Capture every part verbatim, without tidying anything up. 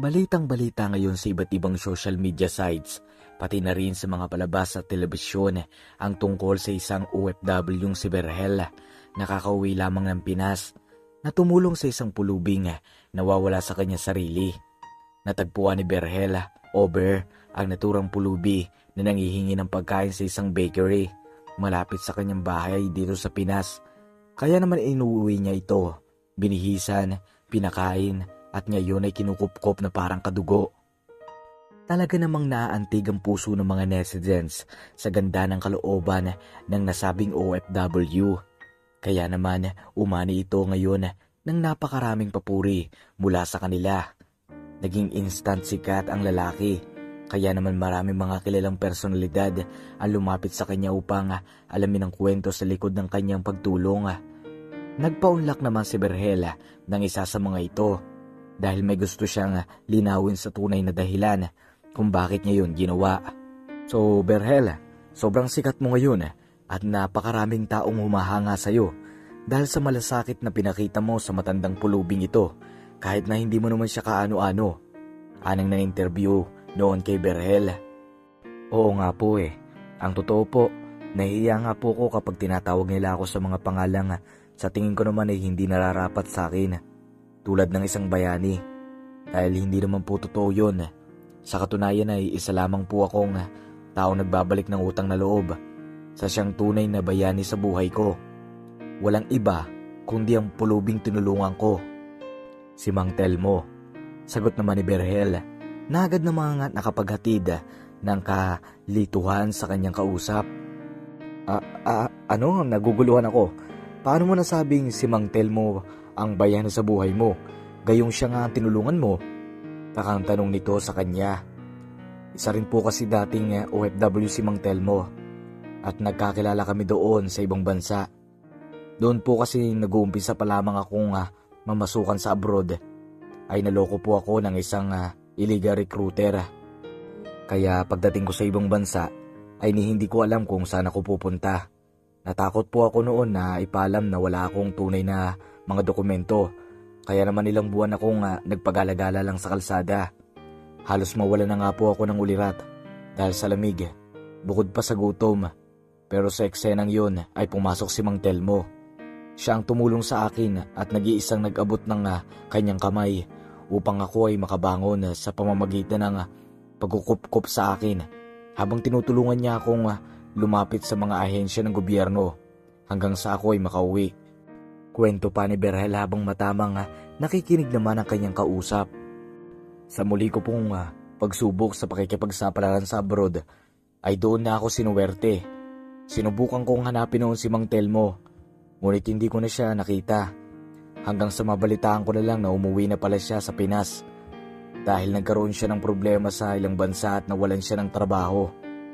Balitang-balita ngayon sa iba't ibang social media sites, pati na rin sa mga palabas at telebisyon ang tungkol sa isang O F W si Berhel, nakakauwi lamang ng Pinas, na tumulong sa isang pulubing nawawala sa kanya sarili. Natagpuan ni Berhel, Ober, ang naturang pulubi na nangihingi ng pagkain sa isang bakery malapit sa kanyang bahay dito sa Pinas. Kaya naman inuwi niya ito, binihisan, pinakain, at ngayon ay kinukupkop na parang kadugo. Talaga namang naaantig ang puso ng mga netizens sa ganda ng kalooban ng nasabing O F W. Kaya naman umani ito ngayon ng napakaraming papuri mula sa kanila. Naging instant sikat ang lalaki, kaya naman maraming mga kilalang personalidad ang lumapit sa kanya upang alamin ang kwento sa likod ng kanyang pagtulong. Nagpaunlak naman si Berhel ng isa sa mga ito, dahil may gusto siyang linawin sa tunay na dahilan kung bakit niya yun ginawa. So Berhel, sobrang sikat mo ngayon at napakaraming taong humahanga sa'yo dahil sa malasakit na pinakita mo sa matandang pulubing ito kahit na hindi mo naman siya kaano-ano. Anang nang-interview noon kay Berhel. Oo nga po eh. Ang totoo po, nahihiya nga po ko kapag tinatawag nila ako sa mga pangalang sa tingin ko naman ay hindi nararapat sa akin. Tulad ng isang bayani, dahil hindi naman po totoo yun. Sa katunayan ay isa lamang po akong tao nagbabalik ng utang na loob sa siyang tunay na bayani sa buhay ko. Walang iba kundi ang pulubing tinulungan ko, si Mang Telmo. Sagot naman ni Berhel na agad na mga nakapaghatid ng kalituhan sa kanyang kausap. Ah, ah, ano? Naguguluhan ako. Paano mo nasabing si Mang Telmo ang bayani sa buhay mo, gayong siya nga ang tinulungan mo? Takang tanong nito sa kanya. Isa rin po kasi dating O F W si Mang Telmo at nagkakilala kami doon sa ibang bansa. Doon po kasi nag-uumpisa pa lamang akong uh, mamasukan sa abroad. Ay naloko po ako ng isang uh, illegal recruiter. Kaya pagdating ko sa ibang bansa ay ni hindi ko alam kung saan ako pupunta. Natakot po ako noon na ipaalam na wala akong tunay na mga dokumento, kaya naman ilang buwan akong uh, nagpagala-gala lang sa kalsada. Halos mawala na nga po ako ng ulirat dahil sa lamig, bukod pa sa gutom. Pero sa eksenang yun ay pumasok si Mang Telmo. Siya ang tumulong sa akin at nag-iisang nag-abot ng uh, kanyang kamay upang ako ay makabangon uh, sa pamamagitan ng uh, pagkukupkup sa akin, habang tinutulungan niya akong uh, lumapit sa mga ahensya ng gobyerno hanggang sa ako ay makauwi. Kwento pa ni Berhel habang matamang uh, nakikinig naman ang kanyang kausap. Sa muli ko pong uh, pagsubok sa pakikipagsapalaran sa abroad ay doon na ako sinuwerte. Sinubukan kong hanapin noon si Mang Telmo, ngunit hindi ko na siya nakita. Hanggang sa mabalitaan ko na lang na umuwi na pala siya sa Pinas dahil nagkaroon siya ng problema sa ilang bansa at nawalan siya ng trabaho.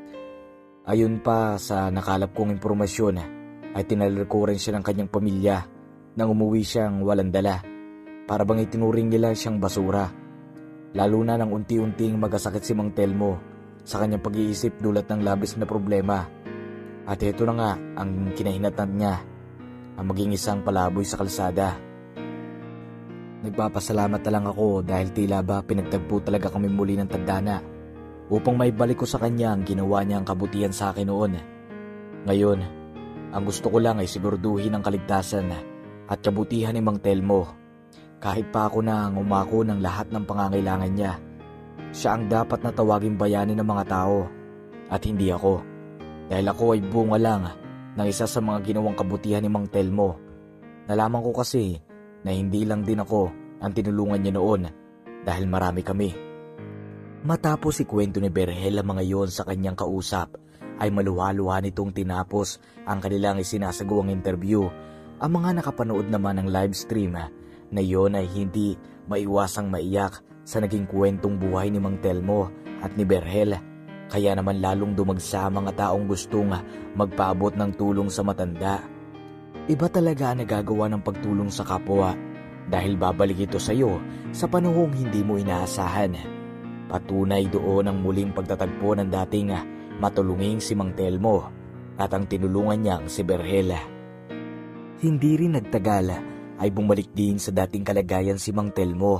Ayun pa sa nakalap kong impormasyon ay tinalikuran siya ng kanyang pamilya nang umuwi siyang walang dala, para bang itinuring nila siyang basura. Lalo na nang unti-unting magkasakit si Mang Telmo sa kanyang pag-iisip dulot ng labis na problema. At ito na nga ang kinahinatnan niya, ang maging isang palaboy sa kalsada. Nagpapasalamat na lang ako dahil tila ba pinagtagpo talaga kami muli ng tagdana upang maibalik ko sa kanya ang ginawa niyang kabutihan sa akin noon. Ngayon, ang gusto ko lang ay siguraduhin ang kaligtasan at kabutihan ni Mang Telmo. Kahit pa ako na ang umako ng lahat ng pangangailangan niya, siya ang dapat na tawaging bayani ng mga tao at hindi ako. Dahil ako ay bunga lang ng isa sa mga ginawang kabutihan ni Mang Telmo. Nalaman ko kasi na hindi lang din ako ang tinulungan niya noon dahil marami kami. Matapos ikwento ni Berhel ang mga yon sa kanyang kausap, ay maluha-luha nitong tinapos ang kanilang isinasagawang interview. Ang mga nakapanood naman ng live stream na yon ay hindi maiwasang maiyak sa naging kwentong buhay ni Mang Telmo at ni Berhel. Kaya naman lalong dumagsa ang mga taong gustong magpaabot ng tulong sa matanda. Iba talaga ang nagagawa ng pagtulong sa kapwa dahil babalik ito sa iyo sa panahong hindi mo inaasahan. Patunay doon ang muling pagtatagpo ng dating matulunging si Mang Telmo at ang tinulungan niyang si Berhel. Hindi rin nagtagal ay bumalik din sa dating kalagayan si Mang Telmo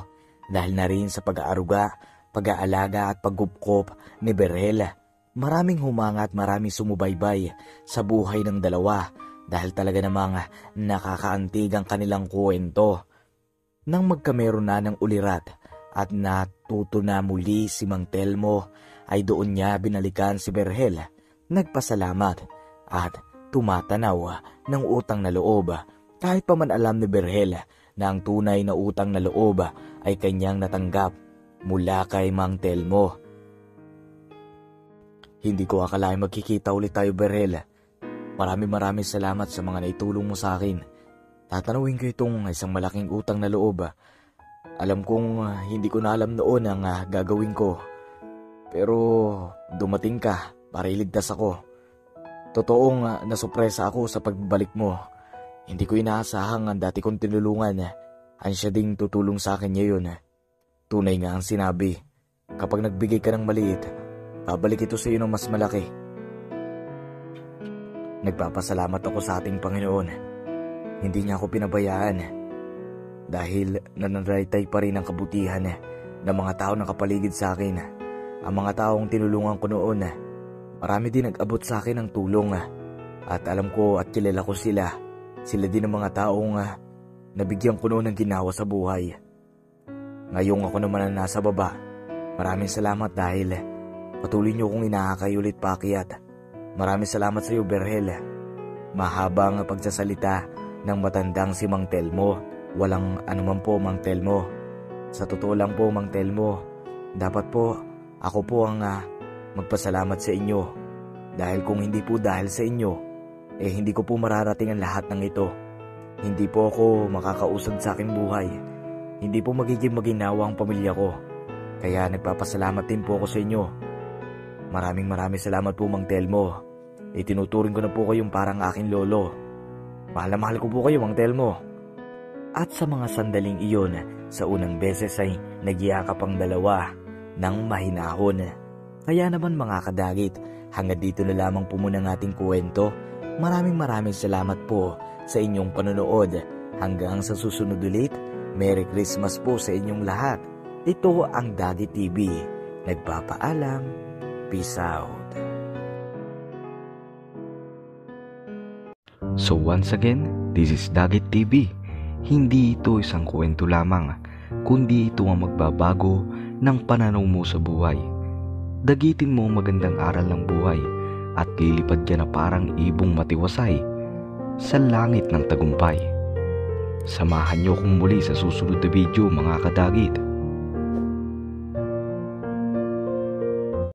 Dahil na rin sa pag-aaruga, pag-aalaga at paggupkop ni Berhel, maraming humanga at maraming sumubaybay sa buhay ng dalawa dahil talaga namang nakakaantig ang kanilang kwento. Nang magkameron na ng ulirat at natuto na muli si Mang Telmo, ay doon niya binalikan si Berhel, nagpasalamat at tumatanaw ng utang na loob, kahit pa man alam ni Berhel na ang tunay na utang na loob ay kanyang natanggap mula kay Mang Telmo. Hindi ko akalain magkikita ulit tayo, Berhel. Maraming maraming salamat sa mga naitulong mo sa akin. Tatanawin ko itong isang malaking utang na loob. Alam kong uh, hindi ko na alam noon ang uh, gagawin ko. Pero dumating ka para iligtas ako. Totoong uh, nasupresa ako sa pagbalik mo. Hindi ko inaasahang ang dati kong tinulungan. Ang siya ding tutulong sa akin ngayon. Tunay nga ang sinabi. Kapag nagbigay ka ng maliit, babalik ito sa iyo ng mas malaki. Nagpapasalamat ako sa ating Panginoon. Hindi niya ako pinabayaan dahil nananaytay pa rin ang kabutihan ng mga tao na kapaligid sa akin. Ang mga taong tinulungan ko noon, marami din nag-abot sa akin ng tulong at alam ko at kilala ko sila. Sila din ang mga taong nabigyan ko noon ng ginawa sa buhay. Ngayong ako naman na nasa baba, maraming salamat dahil patuloy niyo kong inaakay ulit paakyat. Maraming salamat sa iyo, Berhel. Mahabang pagsasalita ng matandang si Mang Telmo. Walang anuman po, Mang Telmo. Sa totoo lang po, Mang Telmo, dapat po ako po ang uh, magpasalamat sa inyo. Dahil kung hindi po dahil sa inyo, eh hindi ko po mararating ang lahat ng ito. Hindi po ako makakausad sa aking buhay. Hindi po magiging maginawa ang pamilya ko. Kaya nagpapasalamat din po ako sa inyo. Maraming maraming salamat po, Mang Telmo. Itinuturing ko na po kayong parang aking lolo. Mahal na mahal ko po kayo, Mang Telmo. At sa mga sandaling iyon, sa unang beses ay nagyakap ang dalawa ng mahinahon. Kaya naman mga kadagit, hanggang dito na lamang po muna ng ating kwento. Maraming maraming salamat po sa inyong panonood. Hanggang sa susunod ulit, Merry Christmas po sa inyong lahat. Ito ang Dagi T V. Nagpapaalam. Peace out. So once again, this is Dagit T V. Hindi ito isang kwento lamang, kundi ito ang magbabago ng pananaw mo sa buhay. Dagitin mo ang magandang aral ng buhay at lilipad ka na parang ibong matiwasay sa langit ng tagumpay. Samahan niyo kong muli sa susunod na video, mga kadagit.